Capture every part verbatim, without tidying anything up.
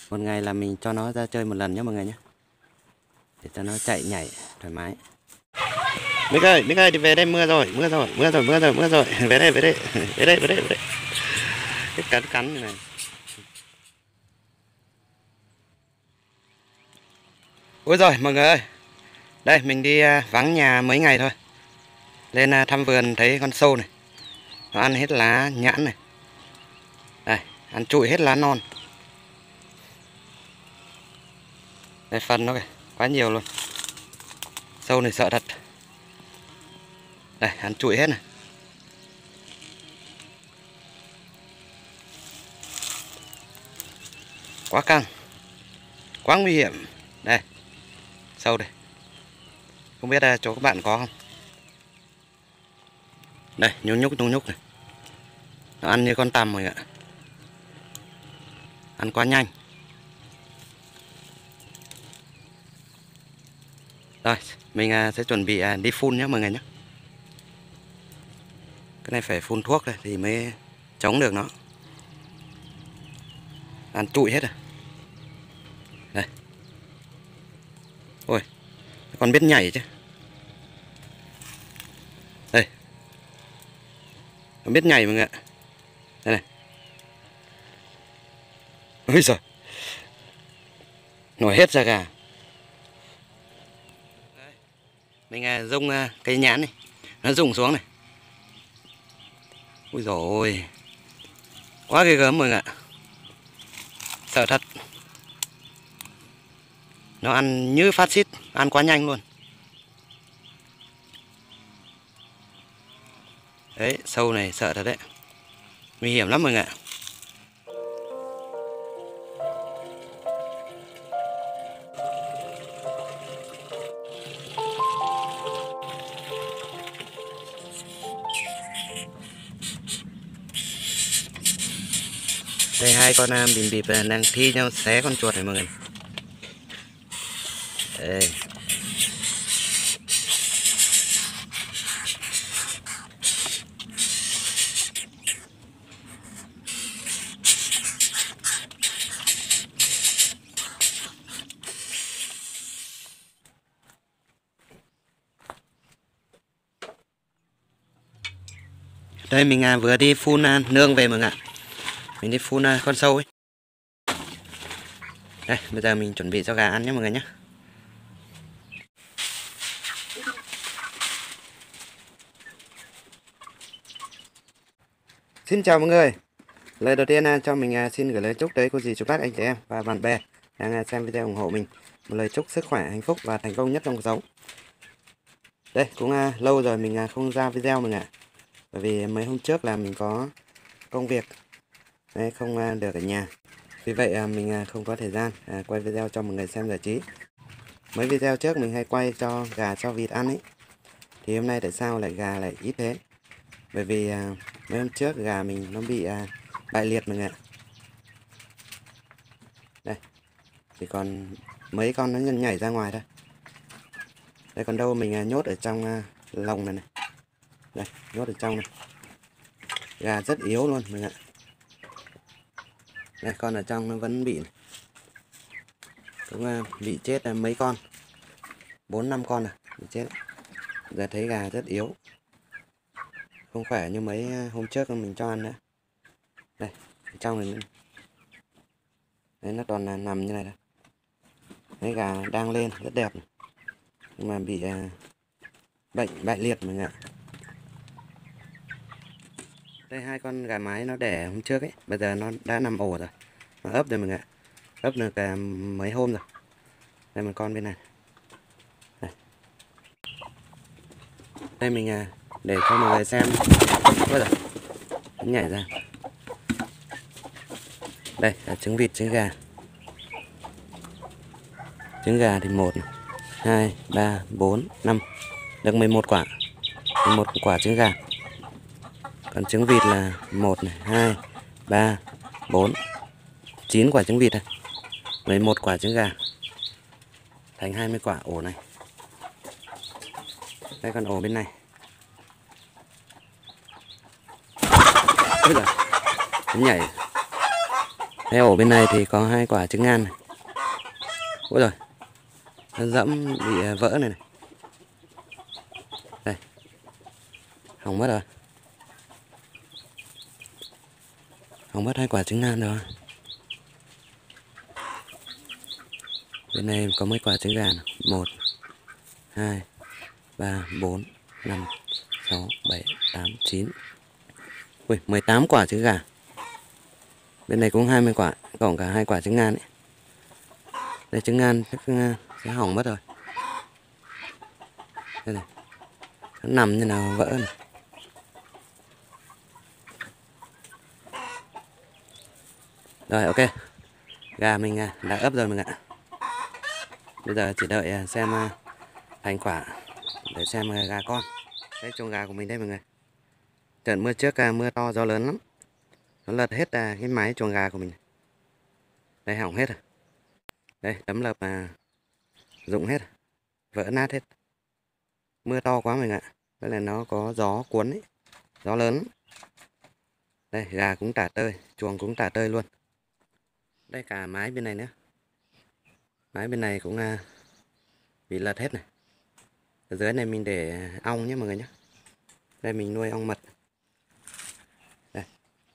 Một ngày là mình cho nó ra chơi một lần nhé mọi người nhé, để cho nó chạy nhảy thoải mái. Bích ơi, Bích ơi, đi về đây, mưa rồi, mưa rồi, mưa rồi, mưa rồi, mưa rồi. Về đây, về đây, về đây, về đây, về đây. Cái cắn cắn như này. Ôi rồi mọi người ơi, đây mình đi vắng nhà mấy ngày thôi, lên thăm vườn thấy con sâu này, nó ăn hết lá nhãn này, đây ăn trụi hết lá non. Đây phân nó kìa, quá nhiều luôn. Sâu này sợ thật. Đây ăn trụi hết này. Quá căng, quá nguy hiểm. Đây sâu đây, không biết là chỗ các bạn có không. Đây nhúc nhúc nhúc nhúc này, nó ăn như con tằm rồi ạ, ăn quá nhanh. Rồi mình sẽ chuẩn bị đi phun nhé mọi người nhé. Cái này phải phun thuốc này thì mới chống được nó, ăn trụi hết rồi. Đây, ôi còn biết nhảy chứ. Đây, còn biết nhảy mọi người ạ. Đây này, ôi giời, nổi hết da gà. Mình rung cây nhãn này, nó rụng xuống này. Ui dồi ôi, quá ghê gớm mọi người ạ, sợ thật. Nó ăn như phát xít, ăn quá nhanh luôn. Đấy, sâu này sợ thật đấy, nguy hiểm lắm mọi người ạ. Đây hai con bìm bịp đang thi nhau xé con chuột này mọi người. Đây. Đây mình vừa đi phun nương về mọi người ạ. Mình đi phun con sâu ấy. Đây, bây giờ mình chuẩn bị cho gà ăn nhé mọi người nhé. Xin chào mọi người. Lời đầu tiên cho mình xin gửi lời chúc tới cô dì chú bác anh chị em và bạn bè đang xem video ủng hộ mình. Một lời chúc sức khỏe, hạnh phúc và thành công nhất trong cuộc sống. Đây, cũng lâu rồi mình không ra video mọi người ạ. Bởi vì mấy hôm trước là mình có công việc nên không được ở nhà. Vì vậy mình không có thời gian quay video cho mọi người xem giải trí. Mấy video trước mình hay quay cho gà cho vịt ăn ấy, thì hôm nay tại sao lại gà lại ít thế? Bởi vì mấy hôm trước gà mình nó bị bại liệt mọi người ạ. Đây, chỉ còn mấy con nó nhảy ra ngoài thôi. Đây còn đâu mình nhốt ở trong lồng này này. Đây, nhốt ở trong này. Gà rất yếu luôn mọi người ạ. Đây, con ở trong nó vẫn bị này. Cũng bị chết mấy con, bốn năm con à, bị chết. Giờ thấy gà rất yếu, không khỏe như mấy hôm trước mình cho ăn nữa. Đây, ở trong này đấy, nó toàn là nằm như này đây. Đấy, gà đang lên rất đẹp này. Nhưng mà bị uh, bệnh bại liệt mọi người ạ. Đây hai con gà mái nó đẻ hôm trước ấy, bây giờ nó đã nằm ổ rồi, nó ấp rồi mọi người ạ. Ấp được uh, mấy hôm rồi. Đây một con bên này. Đây, đây mình uh, để cho mọi người xem. Ôi giời, nó nhảy ra. Đây là trứng vịt, trứng gà. Trứng gà thì một, hai, ba, bốn, năm, được mười một quả, mười một quả trứng gà. Còn trứng vịt là một, hai, ba, bốn, chín quả trứng vịt này, mười một quả trứng gà, thành hai mươi quả ổ này. Đây còn ổ bên này. Ôi giời, nó nhảy. Cái ổ bên này thì có hai quả trứng ngan này. Ôi rồi, nó dẫm bị vỡ này này. Đây, hỏng mất rồi. Hỏng mất hai quả trứng ngan rồi. Bên này có mấy quả trứng gà nào? Một, hai, ba, bốn, năm, sáu, bảy, tám, chín. Ui, mười tám quả trứng gà. Bên này cũng hai mươi quả, cộng cả hai quả trứng ngan ấy. Đây trứng ngan chắc sẽ hỏng mất rồi. Đây này, nó nằm như nào vỡ này. Rồi ok, gà mình đã ấp rồi mình ạ. Bây giờ chỉ đợi xem thành quả để xem gà con. Đây chuồng gà của mình đây mọi người. Trận mưa trước mưa to gió lớn lắm, nó lật hết cái mái chuồng gà của mình. Đây hỏng hết rồi. Đây tấm lợp mà rụng hết, vỡ nát hết. Mưa to quá mình ạ. Đây là nó có gió cuốn ấy, gió lớn. Đây gà cũng tả tơi, chuồng cũng tả tơi luôn. Đây cả mái bên này nữa. Mái bên này cũng uh, bị lật hết này. Ở dưới này mình để ong nhé mọi người nhé. Đây mình nuôi ong mật. Đây.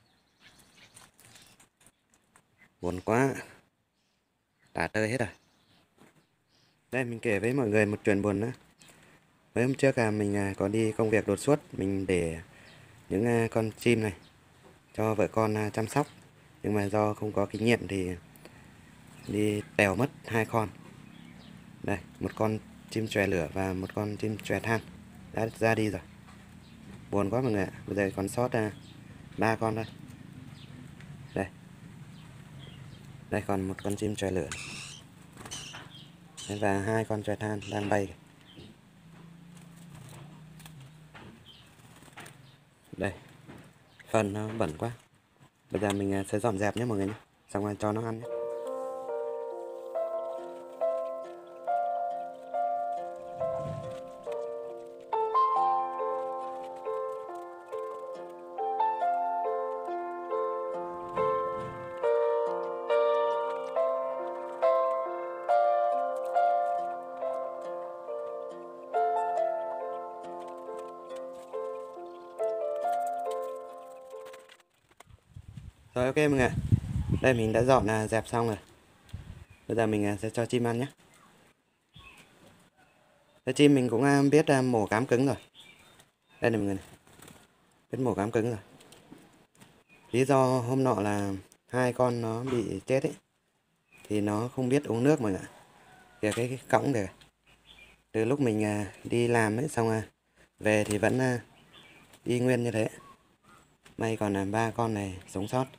Buồn quá. Tả tơi hết rồi. Đây mình kể với mọi người một chuyện buồn nữa. Mấy hôm trước à, mình có đi công việc đột xuất. Mình để những con chim này cho vợ con chăm sóc. Nhưng mà do không có kinh nghiệm thì đi tèo mất hai con. Đây, một con chim chòe lửa và một con chim chòe than đã ra đi rồi. Buồn quá mọi người ạ. Bây giờ còn sót ba con thôi. Đây. Đây còn một con chim chòe lửa. Và hai con chòe than đang bay. Đây. Phần nó bẩn quá. Bây giờ mình sẽ dọn dẹp nhé mọi người nhé. Xong rồi cho nó ăn nhé. Rồi ok mọi người. Đây mình đã dọn là dẹp xong rồi. Bây giờ mình sẽ cho chim ăn nhé. Cái chim mình cũng biết mổ cám cứng rồi. Đây này mọi người này. Biết mổ cám cứng rồi. Lý do hôm nọ là hai con nó bị chết ấy, thì nó không biết uống nước mọi người ạ. Kìa cái, cái cõng kìa. Từ lúc mình đi làm ấy xong về thì vẫn y nguyên như thế. May còn là ba con này sống sót.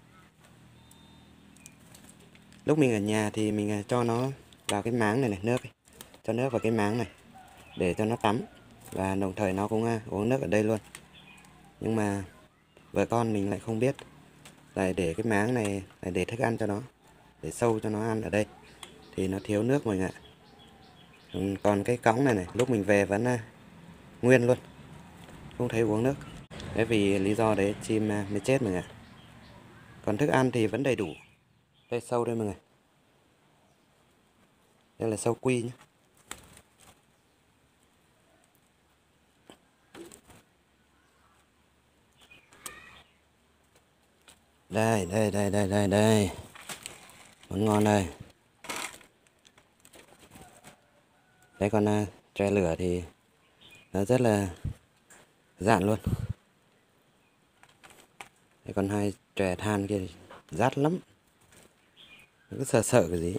Lúc mình ở nhà thì mình cho nó vào cái máng này này, nước ấy. Cho nước vào cái máng này để cho nó tắm. Và đồng thời nó cũng uống nước ở đây luôn. Nhưng mà vợ con mình lại không biết. Lại để cái máng này, lại để thức ăn cho nó, để sâu cho nó ăn ở đây. Thì nó thiếu nước mọi người ạ. Còn cái cõng này này, lúc mình về vẫn nguyên luôn, không thấy uống nước. Đấy vì lý do đấy chim mới chết mọi người ạ. Còn thức ăn thì vẫn đầy đủ. Đây sâu đây mọi người. Đây là sâu quy nhé. Đây, đây, đây, đây, đây, đây. Món ngon đây. Đây con uh, chòe lửa thì nó rất là dạn luôn. Đây còn hai chòe than kia thì rát lắm. Nó cứ sợ sợ cái gì.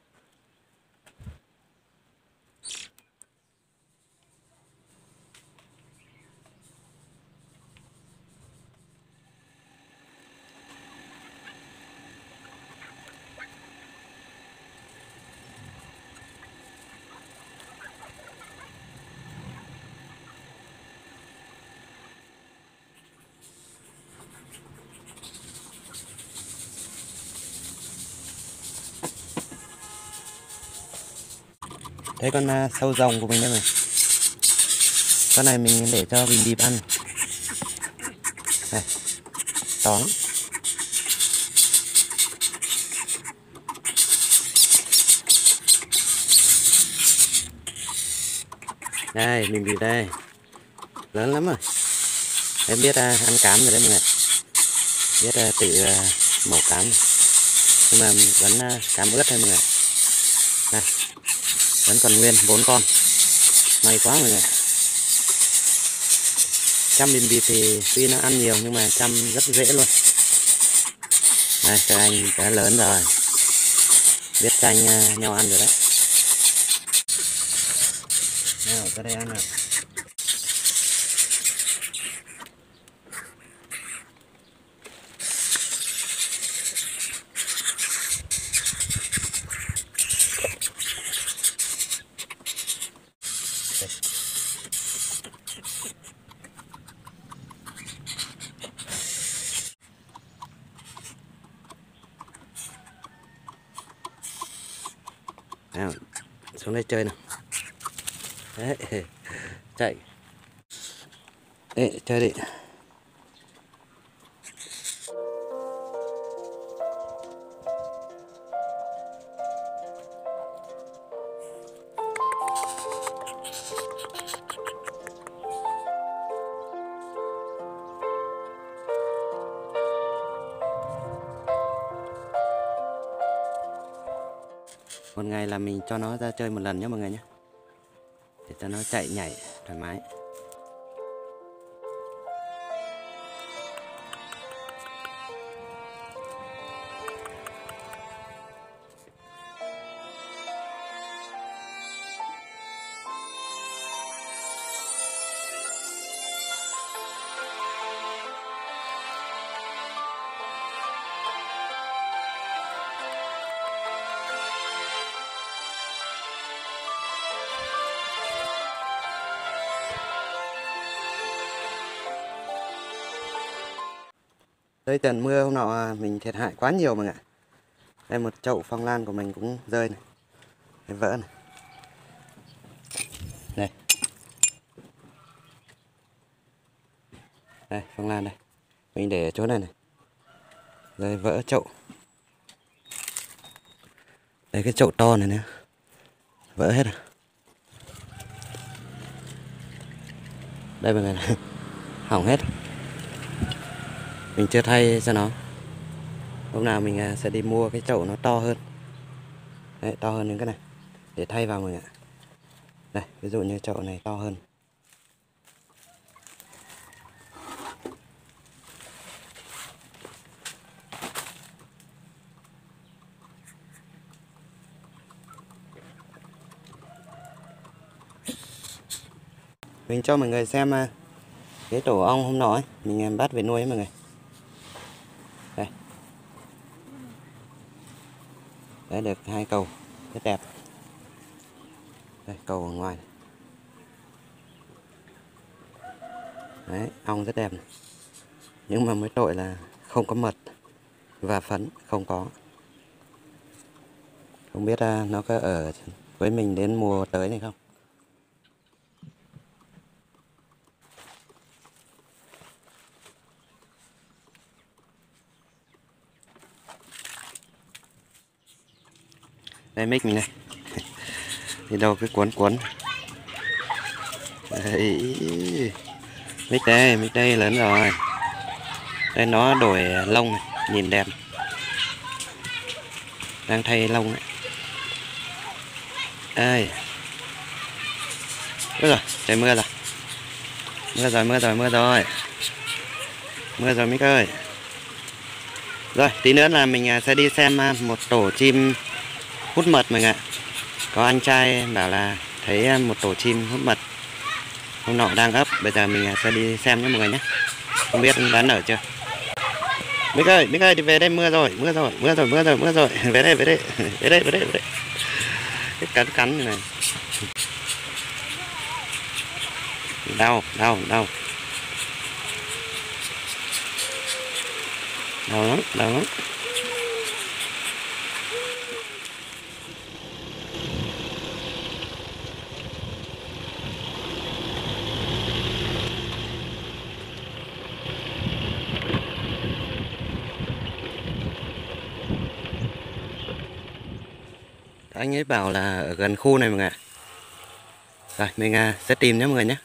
Đây con uh, sâu rồng của mình đây này. Con này mình để cho bình điệp ăn. Đây. To lắm. Đây mình bịp đây, lớn lắm rồi. Em biết uh, ăn cám rồi đấy mọi người, biết uh, tự uh, màu cám, nhưng mà vẫn uh, cám ướt thôi mọi người. Đây, vẫn còn nguyên bốn con, may quá mọi người. Chăm bìm bịp thì tuy nó ăn nhiều nhưng mà chăm rất dễ luôn. Đây, các anh đã lớn rồi, biết chanh uh, nhau ăn rồi đấy. Nào, ra đây ăn nào. Nào, xuống đây chơi nào. Đấy, chạy. Đấy, chơi đi. Một ngày là mình cho nó ra chơi một lần nhé mọi người nhé, để cho nó chạy nhảy thoải mái. Đây trận mưa hôm nọ mình thiệt hại quá nhiều mọi người ạ. Đây một chậu phong lan của mình cũng rơi này, cái vỡ này. Đây. Đây phong lan đây. Mình để ở chỗ này này. Rơi vỡ chậu. Đây cái chậu to này nữa. Vỡ hết rồi. Đây mọi người này. Hỏng hết. Mình chưa thay cho nó. Hôm nào mình sẽ đi mua cái chậu nó to hơn. Đấy, to hơn những cái này để thay vào mọi người ạ. Đây, ví dụ như chậu này to hơn. Mình cho mọi người xem cái tổ ong hôm nọ ấy, mình bắt về nuôi ấy mọi người. Đây. Đấy, được hai cầu rất đẹp. Đây, cầu ở ngoài này. Đấy, ong rất đẹp này. Nhưng mà mới tội là không có mật và phấn không có. Không biết uh, nó có ở với mình đến mùa tới này không. Đây mic mình này. Đi đâu cứ cuốn cuốn. Đấy. Mic đây, mic đây lớn rồi. Đây nó đổi lông này, nhìn đẹp. Đang thay lông đấy. Đây. Ôi rồi, trời mưa rồi. Mưa rồi, mưa rồi, mưa rồi. Mưa rồi mic ơi. Rồi, tí nữa là mình sẽ đi xem một tổ chim hút mật mọi người ạ. Có anh trai bảo là thấy một tổ chim hút mật hôm nọ đang ấp, bây giờ mình sẽ đi xem nhé mọi người nhé. Không biết đã nở chưa. Mic ơi, Mic ơi, đi về đây, mưa rồi, mưa rồi, mưa rồi, mưa rồi, mưa rồi. Về đây, về đây, về đây, về đây, về đây. Cái cắn cắn như này. Đau, đau, đau. Đau lắm, đau lắm. Anh ấy bảo là ở gần khu này mọi người ạ. Rồi mình à, sẽ tìm nhé mọi người nhé.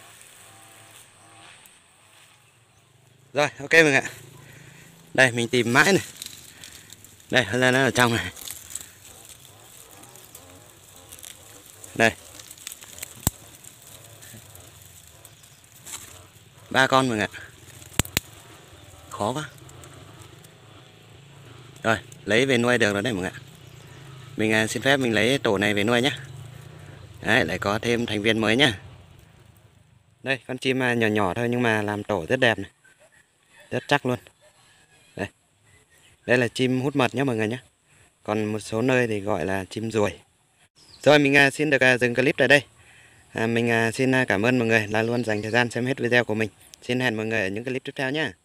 Rồi ok mọi người ạ. Đây mình tìm mãi này. Đây là nó ở trong này. Đây. Ba con mọi người ạ. Khó quá. Rồi lấy về nuôi được rồi đấy mọi người ạ. Mình à, xin phép mình lấy tổ này về nuôi nhé. Đấy lại có thêm thành viên mới nhá. Đây con chim nhỏ nhỏ thôi nhưng mà làm tổ rất đẹp này. Rất chắc luôn. Đây. Đây là chim hút mật nhé mọi người nhé. Còn một số nơi thì gọi là chim ruồi. Rồi mình à, xin được à, dừng clip tại đây. À, mình à, xin à, cảm ơn mọi người đã luôn dành thời gian xem hết video của mình. Xin hẹn mọi người ở những clip tiếp theo nhé.